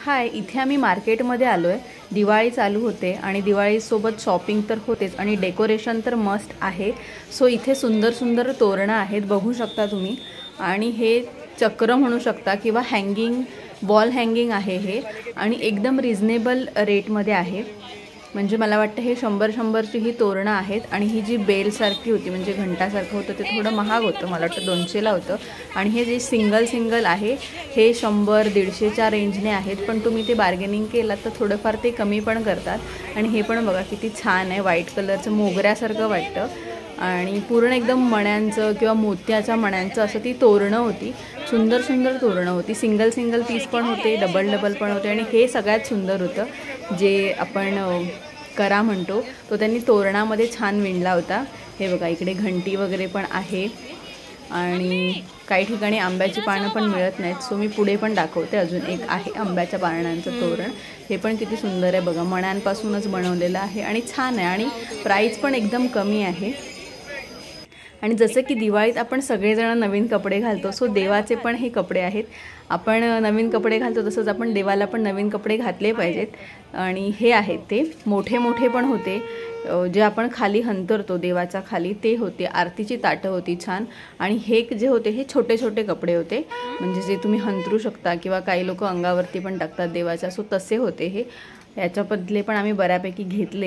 हाय, इथे आम्ही मार्केटमध्ये आलो आहे. दिवाळी चालू होते आणि दिवाळीसोबत शॉपिंग तर होतेच आणि डेकोरेशन तर मस्ट आहे. सो इथे सुंदर सुंदर तोरणं आहेत, बघू शकता तुम्ही. आणि हे चक्र म्हणू शकता किंवा हँगिंग वॉल हँगिंग आहे हे, आणि एकदम रिजनेबल रेटमध्ये आहे. म्हणजे मला वाटतं हे 100-100ची ही तोरणं आहेत. आणि ही जी बेलसारखी होती म्हणजे घंटासारखं होतं ते थोडं महाग होतं, मला वाटतं 200ला होतं. आणि हे जे सिंगल आहे हे 100-150च्या रेंजने आहेत. पण तुम्ही ते बार्गेनिंग केलात तर थोडंफार ते कमी पण करतात. आणि हे पण बघा किती छान आहे, व्हाईट कलरचं मोगऱ्यासारखं वाटतं. आणि पूर्ण एकदम मण्यांचं किंवा मोत्याच्या मण्यांचं असं ती तोरणं होती. सुंदर सुंदर तोरणं होती. सिंगल पीस पण होते, डबल पण होते. आणि हे सगळ्यात सुंदर होतं जे आपण करा म्हणतो तो त्यांनी तोरणामध्ये छान विणला होता. हे बघा इकडे घंटी वगैरे पण आहे. आणि काही ठिकाणी आंब्याची पानं पण मिळत नाहीत, सो मी पुढे पण दाखवते. अजून एक आहे आंब्याच्या पानांचं तोरण. हे पण किती सुंदर आहे बघा, मण्यांपासूनच बनवलेलं आहे आणि छान आहे. आणि प्राईस पण एकदम कमी आहे. आणि जसं की दिवाळीत आपण सगळेजण नवीन कपडे घालतो, सो देवाचे पण हे कपडे आहेत. आपण नवीन कपडे घालतो तसंच आपण देवाला पण नवीन कपडे घातले पाहिजेत. आणि हे आहेत ते मोठे पण होते, जे आपण खाली हंतरतो देवाच्या खाली ते होते. आरतीची ताटं होती छान. आणि हे जे होते हे छोटे कपडे होते, म्हणजे जे तुम्ही हंतरू शकता किंवा काही लोक अंगावरती पण टाकतात देवाच्या, सो तसे होते हे. याच्याबद्दले पण आम्ही बऱ्यापैकी घेतले.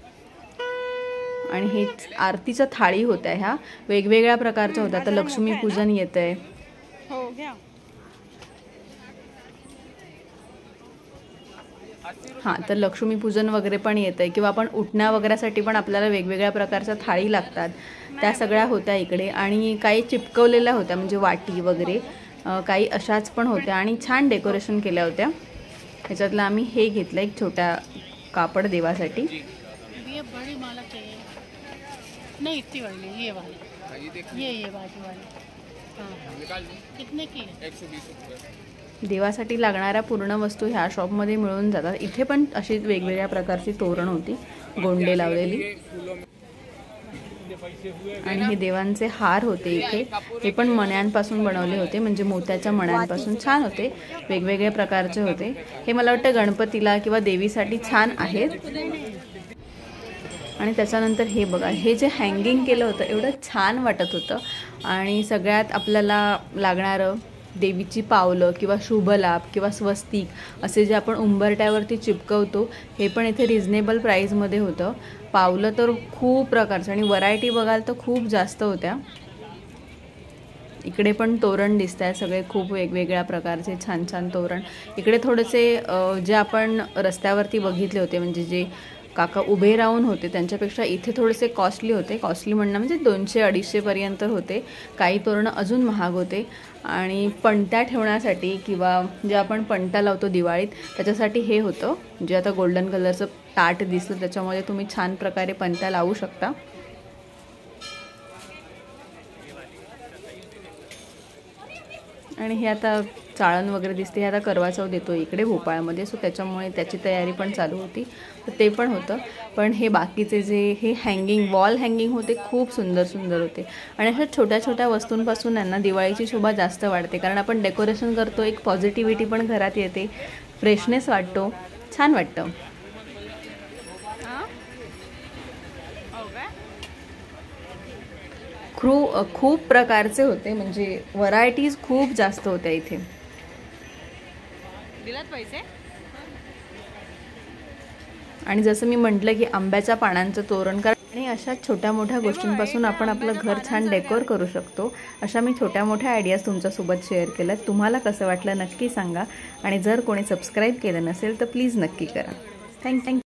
आणि हे आरतीच्या थाळी होत्या, ह्या वेगवेगळ्या प्रकारच्या होत्या. आता लक्ष्मीपूजन येत आहे. हां, तर लक्ष्मीपूजन वगैरे पण येत आहे, किंवा आपण उठण्या वगैरेसाठी पण आपल्याला वेगवेगळ्या प्रकारच्या थाळी लागतात, त्या सगळ्या होत्या इकडे. आणि काही चिपकवलेल्या होत्या म्हणजे वाटी वगैरे, काही अशाच पण होत्या. आणि छान डेकोरेशन केल्या होत्या. ह्याच्यातलं आम्ही हे घेतलं एक छोटा कापड देवासाठी. नहीं इतनी वाली, ये वाली, ये बाजू वाली। हाँ, कितने की है? 120 रुपये। देवासाठी लागणाऱ्या पूर्ण वस्तू ह्या शॉपमध्ये मिळून जातात. इथे पण अशी वेगवेगळ्या प्रकारची तोरण होती, गोंडे लावलेली. आणि हे देवांचे हार होते इथे, हे पण मण्यांपासून बनवले होते, म्हणजे मोत्याच्या मण्यांपासून. छान होते, वेगवेगळ्या प्रकारचे होते. हे मला वाटतं गणपतीला किंवा देवीसाठी छान आहेत. आणि त्याच्यानंतर हे बघा, हे जे हँगिंग केलं होतं एवढं छान वाटत होतं. आणि सगळ्यात आपल्याला लागणारं देवीची पावलं किंवा शुभलाभ किंवा स्वस्तिक असे जे आपण उंबरट्यावरती चिपकवतो, हे पण इथे रिजनेबल प्राईजमध्ये होतं. पावलं तर खूप प्रकारचं, आणि व्हरायटी बघाल तर खूप जास्त होत्या. इकडे पण तोरण दिसत आहे सगळे, खूप वेगवेगळ्या प्रकारचे छान तोरण. इकडे थोडेसे जे आपण रस्त्यावरती बघितले होते, म्हणजे जे काका उभे राहून होते त्यांच्यापेक्षा इथे थोडेसे कॉस्टली होते. कॉस्टली म्हणणं म्हणजे 200-250 पर्यंत होते. काही तोरणं अजून महाग होते. आणि पणत्या ठेवण्यासाठी किंवा जे आपण पणत्या लावतो दिवाळीत त्याच्यासाठी हे होतं, जे आता गोल्डन कलरचं ताट दिसलं त्याच्यामध्ये तुम्ही छान प्रकारे पणत्या लावू शकता. आणि हे आता चाळण वगैरे दिसते, हे आता करवा चौथ देतो इकडे भोपाळमध्ये, सो त्याच्यामुळे त्याची तयारी पण चालू होती, तर ते पण होतं. पण हे बाकीचे जे हे हँगिंग वॉल हँगिंग होते खूप सुंदर होते. आणि अशा छोट्या वस्तूंपासून यांना दिवाळीची शोभा जास्त वाढते, कारण आपण डेकोरेशन करतो, एक पॉझिटिव्हिटी पण घरात येते, फ्रेशनेस वाटतो, छान वाटतं. खूप प्रकारचे होते, म्हणजे व्हरायटीज खूप जास्त होत्या इथे. दिलात पैसे. आणि जसं मी म्हटलं की आंब्याच्या पानांचं तोरण करा. आणि अशा छोट्या मोठ्या गोष्टींपासून आपण आपलं घर छान डेकोर करू शकतो. अशा मी छोट्या मोठ्या आयडियाज तुमच्यासोबत शेअर केल्यात. तुम्हाला कसं वाटलं नक्की सांगा. आणि जर कोणी सबस्क्राईब केलं नसेल तर प्लीज नक्की करा. थँक्यू.